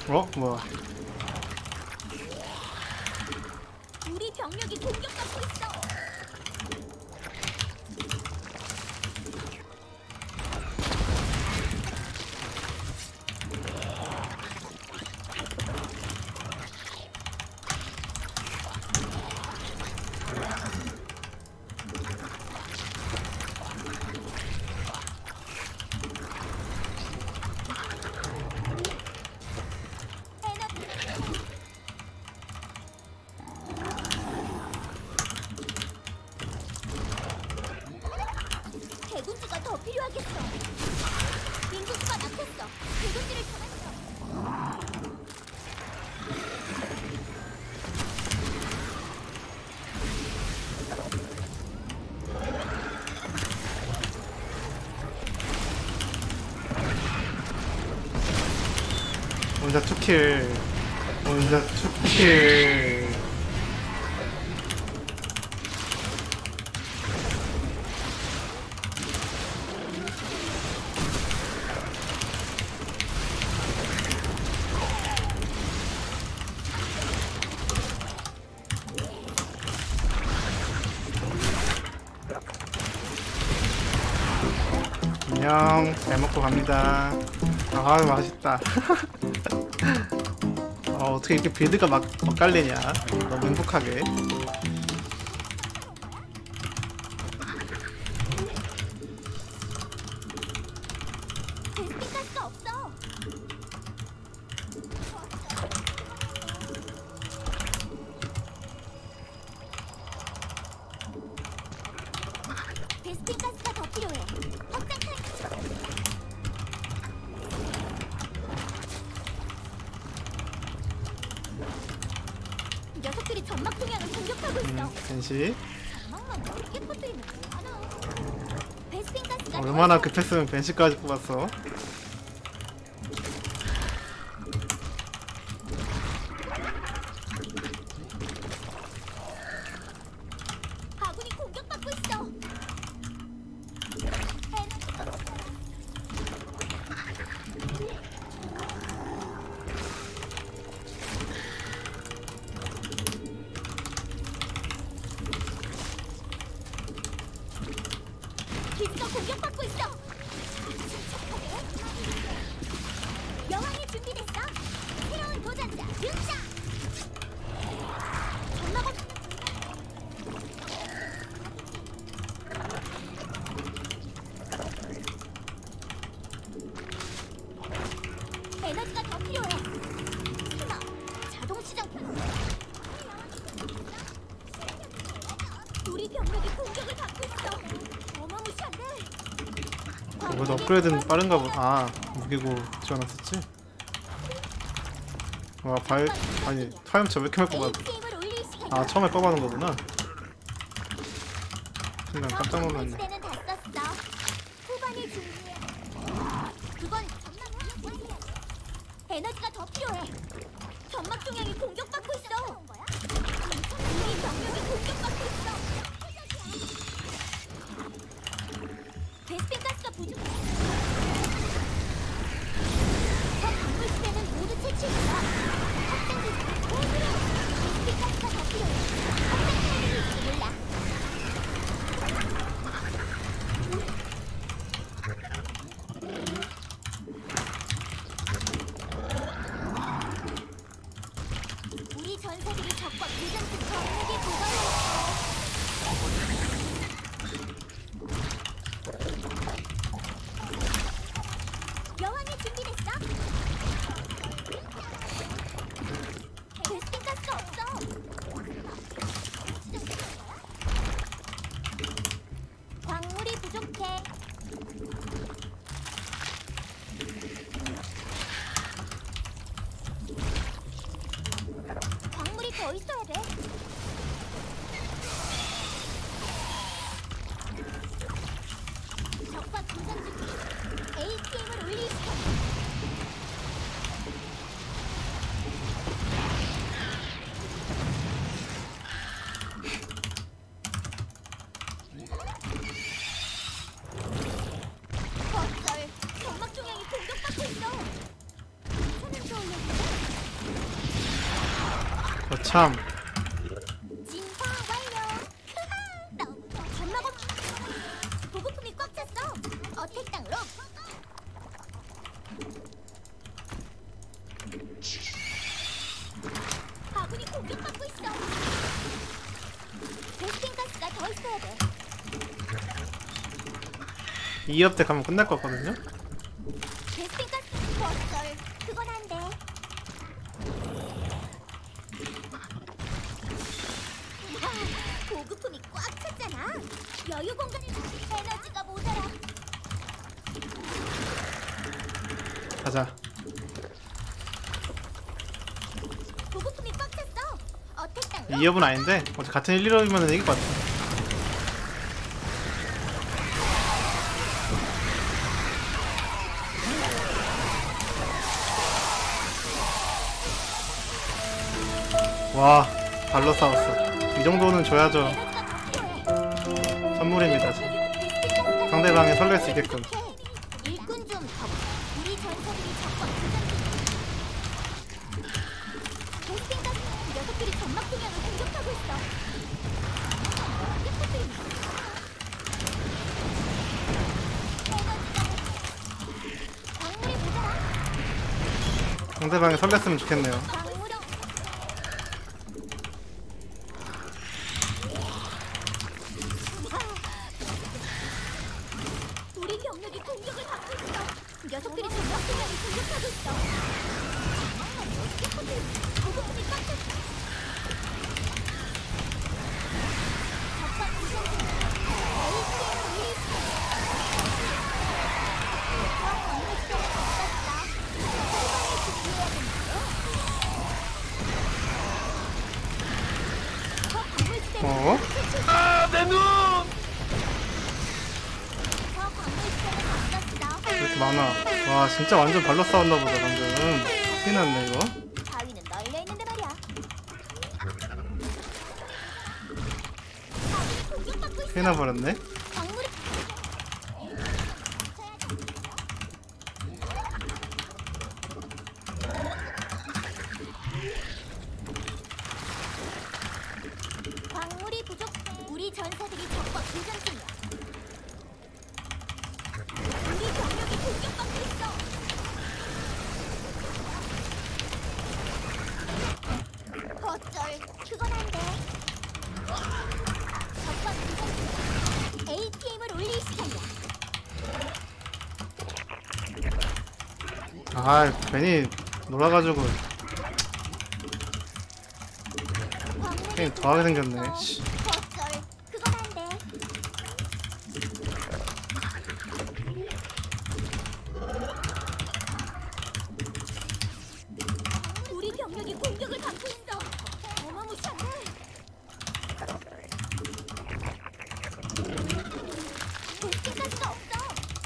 뭐야. 우리 병력이 공격받고 있어. 대군주가 더 필요하겠어. 인구수가 막혔어. 대군주를 전환해. 혼자 투킬. 혼자 투킬. 안녕. 잘 먹고 갑니다. 아, 맛있다. 어떻게 이렇게 빌드가 막 엇갈리냐. 너무 행복하게. 베스핀가스가 없어. 베스핀가스가 더 필요해. 확장 타임. 녀석들이 점막 동향을 공격하고 있어. 벤시. 점막만 넓게 퍼뜨리면 뭐하나? 베스핀가스가 얼마나 급했으면 벤시까지 뽑았어. 아군이 공격받고 있어. 기지가 공격받고 있어. 여왕이 준비됐어. 새로운 도전자 등장. 전마가 에너지가 더 필요해. 설마 자동 시장 우리 병력이 공격을 받고 있어. 어마무시한데. 그래도 업그레이드는 빠른가 보다. 아, 무기고 지어놨었지? 와, 아니, 화염차 왜 이렇게 많이 뽑아? 게임을 올릴 시간. 아, 처음에 뽑아놓은 거구나. 순간 깜짝 놀랐네. 때는 다 썼어. 후반을 준비해. 그건 전망. 에너지가 더 필요해. 점막 중앙이 공격받고 있어. 우리 병력이 공격받고 있어. 베스핀가스가 부족해. 저 강물 시대는 모두 채취했어. 확장 기술. 베스핀가스가 더 필요해. 확장 타이밍일지도 몰라. 우리 전사들이 적과 교전 중 적에게 도발했어. 여왕이 준비됐어? 베스핀가스가 없어. 광물이 부족해. 광물이 더 있어야 돼. 적과 교전 중 ATM을 올릴 시간. 점막 중앙이 공격받고 있어. 괜찮은 거 올려줄래? 참. 진화 완료. 너무 전마법 보급품이 꽉 찼어. 어택 땅으로. 아군이 공격받고 있어. 베스팅 가스가 더 있어야 돼. 2업대 가면 끝날 것 같거든요? 베스팅 가스 버썰. 그건 안 돼. 보급품이 꽉 찼잖아. 여유 공간에 에너지가 모자라. 가자. 보급품이 꽉 찼어. 어택 땅으로. 2업은 아닌데 어차피 같은 1, 1업이면 이길 것 같아. 와, 발로 싸웠어. 이 정도는 줘야죠. 에너지가 더 필요해. 선물입니다. 상대방이 설렐 수 있게끔. 일꾼 좀 더. 우리 전사들이 적과 베스팅 가스 녀석들이 점막 분양을 공격하고 있어. 깨끗들입니다. 광물이 모자라. 상대방이 설렜으면 좋겠네요. 광물이 우리 병력이 공격을 받고 있어. 녀석들이 점막 분양을 공격하고 있어. 깨끗들입니다. 보급품이 꽉 찼어. 적과 구성진 어? 왜 이렇게 많아? 와, 진짜 완전 발로 싸웠나 보다 방금. 큰일 났네 이거. 바위는 널려 있는데 말이야. 공격받고 있어. 큰일 나버렸네. 광물이 광물이 부족해. 우리 전사들이 적과 교전 중이야. 우리 병력이 공격받고 있어. 어쩔, 그건 안 돼. 적과 교전 중이야. ATM을 올릴 시간이야. 아, 괜히 놀아가지고 게임 더하게 생겼네. 씨. 어쩔, 그건 안 돼. 우리 병력이 공격을 받고 있어. 어마무시한데. 베스팅가스가 없어.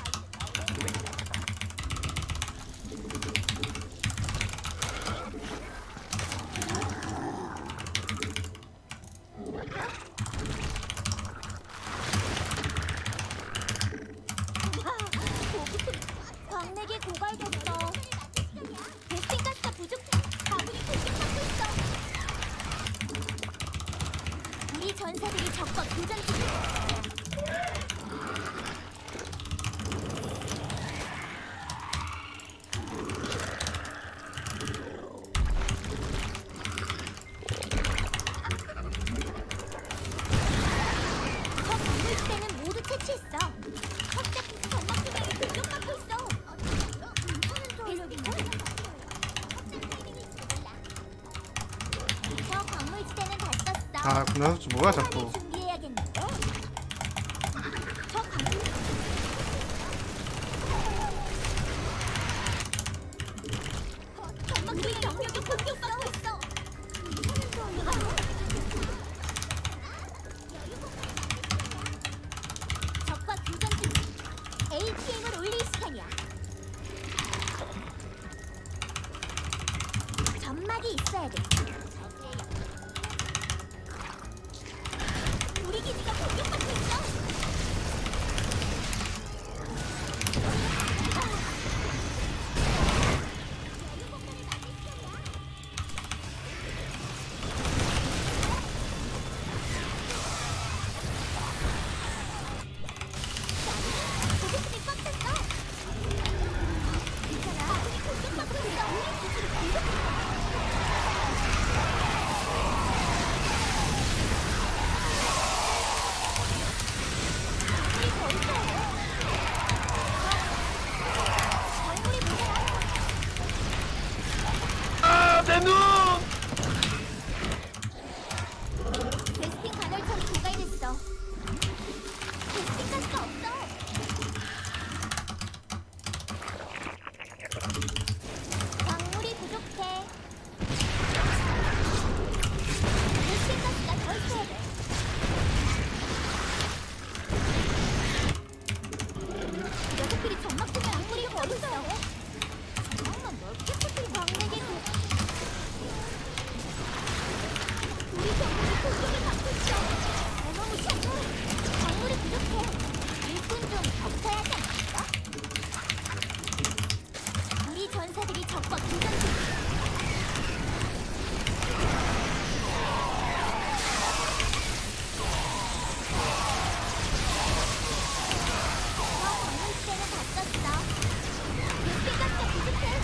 광맥이 고갈됐어. 베스팅가스가 부족해. 아군이 공격받고 있어. 우리 전사들이 적과 교전 중이야. 저 건물지대는 모두 채취했어. 확대 전막지대를 공격받고 있어. 저 광물지대는 다 썼어. 아, 군나소주 뭐야 자꾸. 준비해야겠는데. 저 광물 전막지대 병력이 공격받고 있어. 적과 교전 중. ATM을 올릴 시간이야. 점막이 있어야 돼. 우리 기지가 공격받고 있어. 적과 교전 중. 광물지대는 다 썼어. 베스핀가스가 부족해.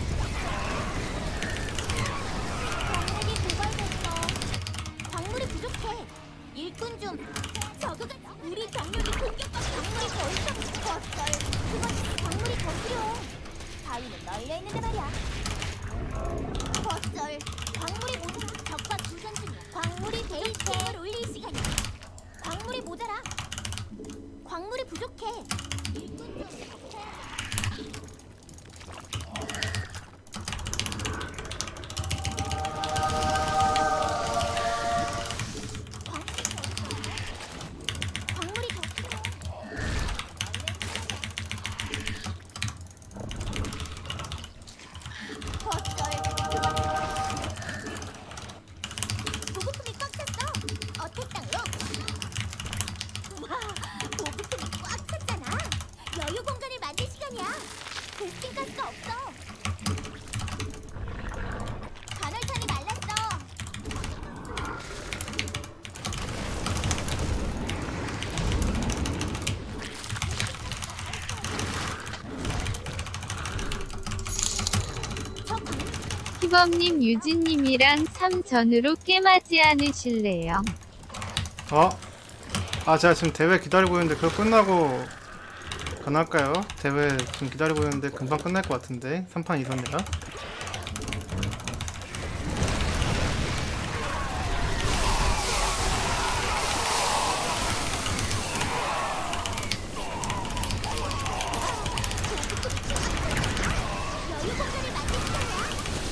광맥이 고갈됐어. 광물이 부족해. 일꾼 좀. 저그가 우리 병력이 공격받고 광물이 더 있어. 헛걸. 그건 광물이 더 필요해. 바위는 널려 있는데 말이야. 헛걸. 광물이 모자라. 적과 교전 중이야. 광물이 베이스를 올릴 시간이야. 광물이 모자라. 광물이 부족해. 일꾼 좀 더. 광물이 더 필요해. 헛걸. 보급품이 꽉 찼어. 어택 땅으로. 와, 보급품이 꽉 찼잖아. 여유 공간을 만들 시간이야. 베스킨 가스가 없어. 간헐천이 말랐어. 저 광물 희범님, 유진님이랑 3전으로 게임하지 않으실래요? 제가 지금 대회 기다리고 있는데 그거 끝나고 가능할까요? 대회 지금 기다리고 있는데 금방 끝날 것 같은데 3판 2선이라. 여유 공간을 만들 시간이야.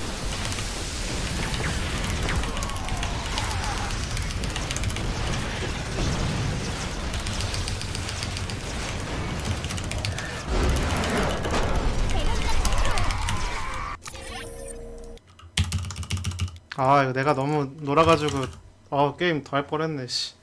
이거 내가 너무 놀아가지고 게임 더 할 뻔했네 씨.